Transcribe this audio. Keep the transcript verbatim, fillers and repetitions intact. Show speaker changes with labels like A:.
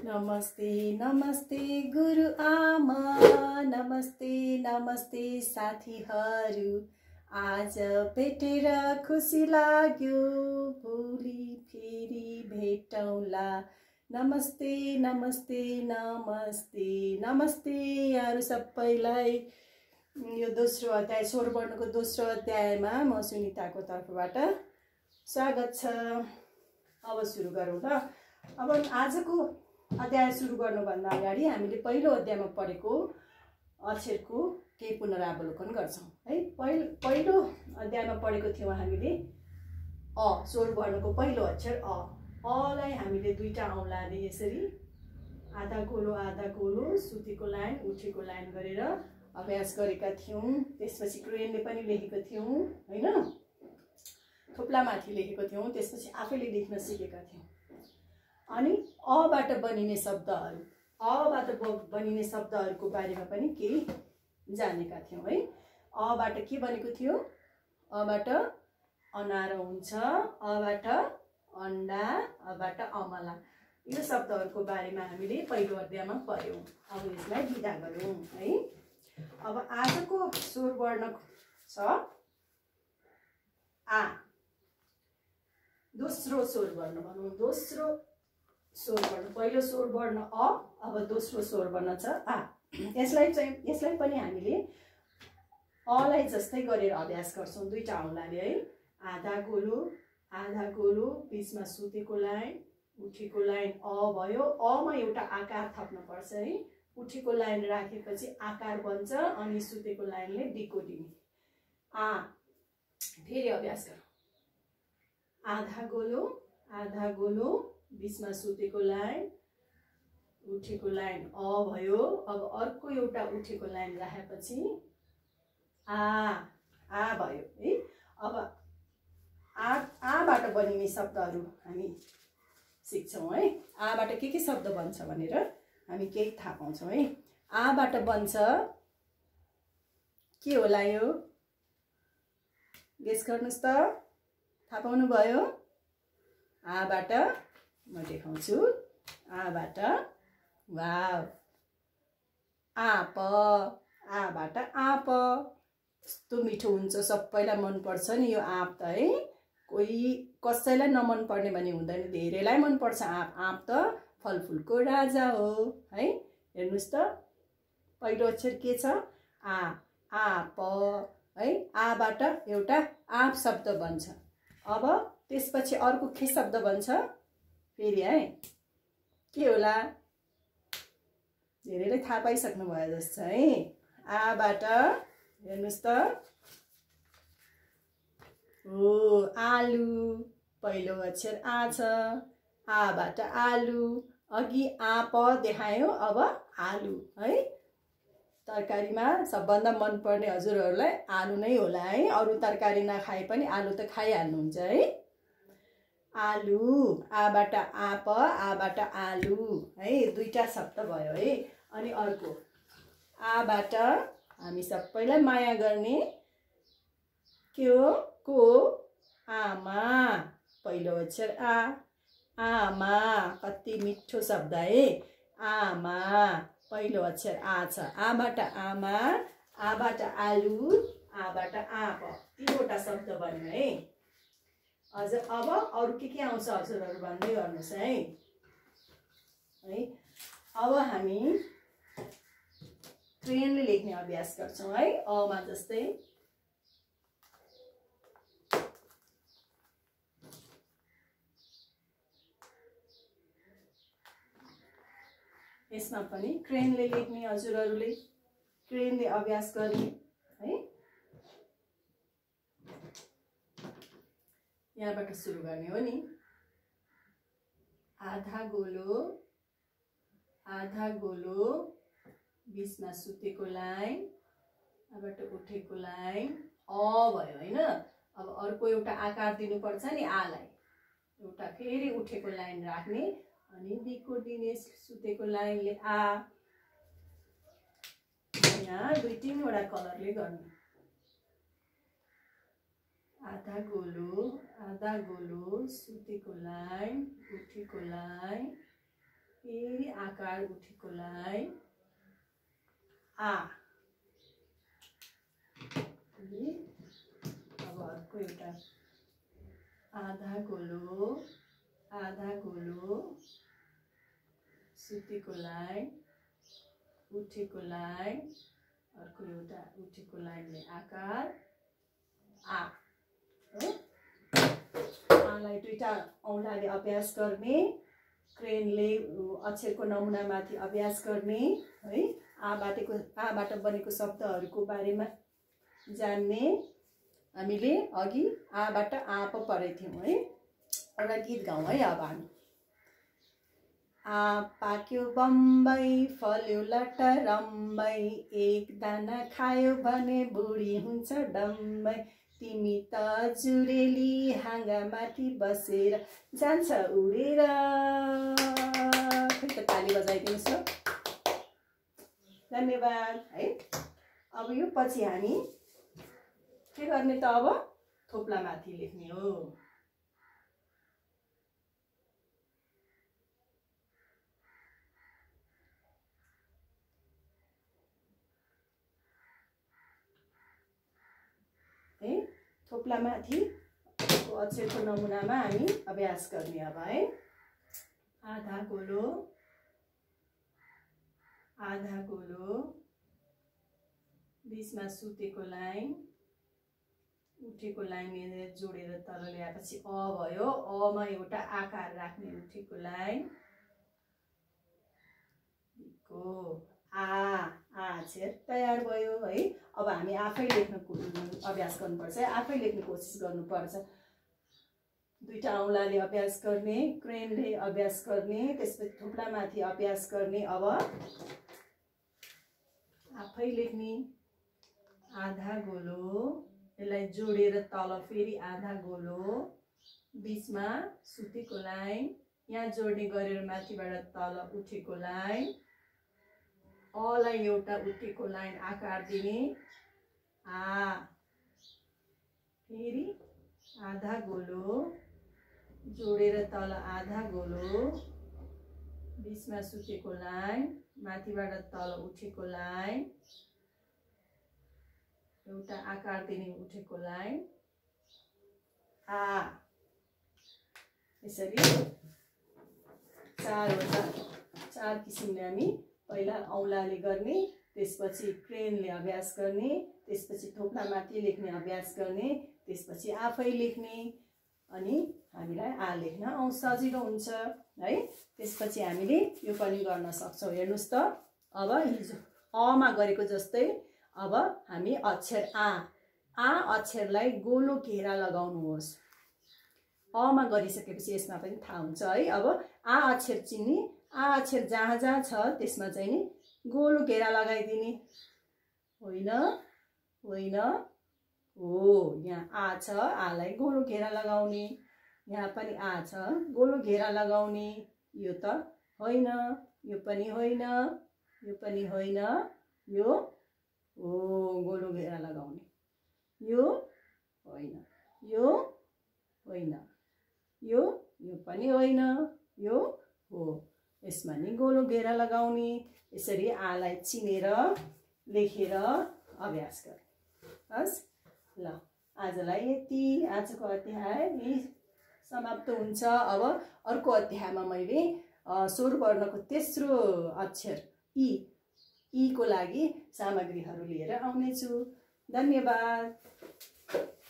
A: नमस्ते नमस्ते गुरु आमा, नमस्ते नमस्ते साथीहरू। आज भेटेर खुसी लाग्यो, भोलि फेरि भेटौँला। नमस्ते नमस्ते नमस्ते नमस्ते यहाँहरू सबैलाई। यो दोस्रो अध्याय स्वर वर्णको दोस्रो अध्यायमा म सुनिताको तर्फबाट स्वागत छ। अब सुरु गरौँ ल। अब आजको अध्याय सुरु गर्नुभन्दा अगाडि हामीले पहिलो अध्यायमा पढेको अक्षरको केही पुनरावलोकन गर्छौं है। पहिलो पहिलो अध्यायमा पढेको थियौं हामीले अ, स्वर वर्णको पहिलो अक्षर अ। अलाई हामीले दुईटा औंलाले यसरी आधा गोलो आधा गोलो सुतेको लाइन उठेको लाइन गरेर अभ्यास गरेका थियौं। त्यसपछि क्रेनले पनि लेखेको थियौं हैन, थोप्लामाथि लेखेको थियौं। त्यसपछि आफैले लेख्न सिकेका थियौं। अनि अबाट बनिने शब्दहरू अबाट बनिने शब्दहरूको बारेमा पनि केही जानेका थियौं है। अबाट के बनेको थियो? अबाट अनारो हुन्छ, अबाट अन्डा, अबाट अमला। यो शब्दहरूको बारेमा हामीले पहिलो अध्यायमा पढ्यौं। अब यसलाई बिदा गरौँ है। अब आजको स्वर वर्ण छ आ। दोस्रो स्वर वर्ण भनौँ। दोस्रो स्वर वर्ण, पहिलो स्वर वर्ण अ, अब दोस्रो स्वर वर्ण छ आ। यसलाई चाहिँ यसलाई पनि हामीले अलाई जस्तै गरेर अभ्यास गर्छौं दुईटा औंलाले है। आधा गोलो आधा गोलो, बीचमा सुतेको लाइन उठेको लाइन अ भयो। अमा एउटा आकार थप्न पर्छ है। उठेको लाइन राखेपछि आकार बन्छ अनि सुतेको लाइनले डिको दिने। आ, फेरि अभ्यास गरौँ। आधा गोलो आधा गोलो, बीचमा सुतेको लाइन उठेको लाइन अ भयो। अब अर्को एउटा उठेको लाइन राखेपछि आ आ भयो है। अब आ आबाट बनिने शब्दहरू हामी सिक्छौं है। आबाट के के शब्द बन्छ भनेर हामी केही थाहा पाउँछौं है। आबाट बन्छ के होला यो? गेस गर्नुस् त। थाहा पाउनु भयो? आबाट म देखाउँछु। आबाट वाव, आँप। आबाट आँप। कस्तो मिठो हुन्छ, सबैलाई मन पर्छ नि यो आँप त है। कोही कसैलाई नमन पर्ने भन्ने हुँदैन, धेरैलाई मन पर्छ आँप। आँप त फलफुलको राजा हो है। हेर्नुस् त, पहिलो अक्षर के छ? आ, आँप है। आबाट एउटा आँप शब्द बन्छ। अब त्यसपछि अर्को के शब्द बन्छ फेरि है? के होला? धेरैले थाहा पाइसक्नु भयो जस्तो है। आबाट हेर्नुस् त, हो आलु। पहिलो अक्षर आ छ। आबाट आलु। अघि आँप देखायो, अब आलु है। तरकारीमा सबभन्दा मन पर्ने हजुरहरूलाई आलु नै होला है। अरू तरकारी नखाए पनि आलु त खाइहाल्नुहुन्छ है। आलु। आबाट आँप, आबाट आलु है। दुईटा शब्द भयो है। अनि अर्को आबाट हामी सबैलाई माया गर्ने के हो? को? आमा। पहिलो अक्षर आ, आमा। कति मिठो शब्द है, आमा। पहिलो अक्षर आ छ। आबाट आमा, आबाट आलु, आबाट आँप। तीनवटा शब्द बन्यो है। अझ अब अरू के के आउँछ हजुरहरू भन्दै गर्नुहोस् है। है, अब हामी क्रेनले लेख्ने अभ्यास गर्छौं है। अमा जस्तै यसमा पनि क्रेनले लेख्ने हजुरहरूले क्रेनले अभ्यास गर्ने है। यहाँबाट सुरु गर्ने हो नि। आधा गोलो आधा गोलो, बीचमा सुतेको लाइन, यहाँबाट उठेको लाइन अ भयो हैन। अब अर्को एउटा आकार दिनुपर्छ नि आलाई। एउटा फेरि उठेको लाइन राख्ने अनि डिको दिने सुतेको लाइनले आ। यहाँ दुई तीनवटा कलरले गर्ने। आधा गोलो आधा गोलो, सुतेको लाइन उठेको लाइन, फेरि आकार उठेको लाइन आ। अब अर्को एउटा आधा गोलो आधा गोलो सुतेको लाइन उठेको लाइन अर्को एउटा उठेको लाइनले आकार आ हो। आलाई दुईटा औँलाले अभ्यास गर्ने, क्रेनले अक्षरको नमुनामाथि अभ्यास गर्ने है। आबाटको आबाट बनेको शब्दहरूको बारेमा जान्ने। हामीले अघि आबाट आ पो पढेको थियौँ है। एउटा गीत गाउँ है अब हामी। आ पाक्यो बम्बई फल्यो लटरम्बै, एक दाना खायो भने बुढी हुन्छ डम्बै, तिमी त जुरेली हाँगा माथि बसेर जान्छ उडेर। खै त ताली बजाइदिनुहोस् ल। धन्यवाद है। अब यो पछि हामी के गर्ने त अब थोप्ला माथि लेख्ने हो। है थोप्ला माथि अक्षरको नमुनामा हामी अभ्यास गर्ने अब है। आधा गोलो आधा गोलो बीचमा सुतेको लाइन उठेको लाइन जोडेर तल ल्याएपछि अ भयो। अ मा एउटा आकार राख्ने उठेको लाइन को आ आ अक्षर तयार भयो है। अब हामी आफै लेख्न अभ्यास गर्नुपर्छ, आफै लेख्ने कोसिस गर्नुपर्छ। दुईटा औँलाले अभ्यास गर्ने, क्रेनले अभ्यास गर्ने, त्यसपछि थोप्लामाथि अभ्यास गर्ने। अब आफै लेख्ने। आधा गोलो यसलाई जोडेर तल फेरि आधा गोलो बीचमा सुतेको लाइन यहाँ जोड्ने गरेर माथिबाट तल उठेको लाइन, अलाई एउटा उठेको लाइन आकार दिने आ, फेरि आधा गोलो जोडेर तल आधा गोलो बीचमा सुतेको लाइन माथिबाट तल उठेको लाइन एउटा आकार दिने उठेको लाइन आ। यसरी चारवटा चार किसिमले हामी पहिला औँलाले गर्ने, त्यसपछि क्रेनले अभ्यास गर्ने, त्यसपछि थोप्लामाथि लेख्ने अभ्यास गर्ने, त्यसपछि आफै लेख्ने, अनि हामीलाई आ लेख्न आउँ सजिलो हुन्छ है। त्यसपछि हामीले यो पनि गर्न सक्छौँ। हेर्नुहोस् त अब हिजो अ मा गरेको जस्तै अब हामी अक्षर आ आ अक्षरलाई गोलो घेरा लगाउनुहोस्। अ मा गरिसकेपछि यसमा पनि थाहा हुन्छ है। अब आ अक्षर चिन्ने, आ अक्षर जहाँ जहाँ छ त्यसमा चाहिँ नि गोलो घेरा लगाइदिने। होइन होइन हो, यहाँ आ छ, आलाई गोलो घेरा लगाउने, यहाँ पनि आ छ, गोलो घेरा लगाउने। यो त होइन, यो पनि होइन, यो पनि होइन, यो हो गोलो घेरा लगाउने, यो होइन, यो होइन, यो यो पनि होइन, यो हो। यसमा नि गोलो घेरा लगाउने। यसरी आलाई चिनेर लेखेर अभ्यास गर्ने। हस् ल, आजलाई यति, आजको अध्याय यही समाप्त हुन्छ। अब अर्को अध्यायमा मैले स्वर वर्णको तेस्रो अक्षर ई ई को लागि सामग्रीहरू लिएर आउनेछु। धन्यवाद।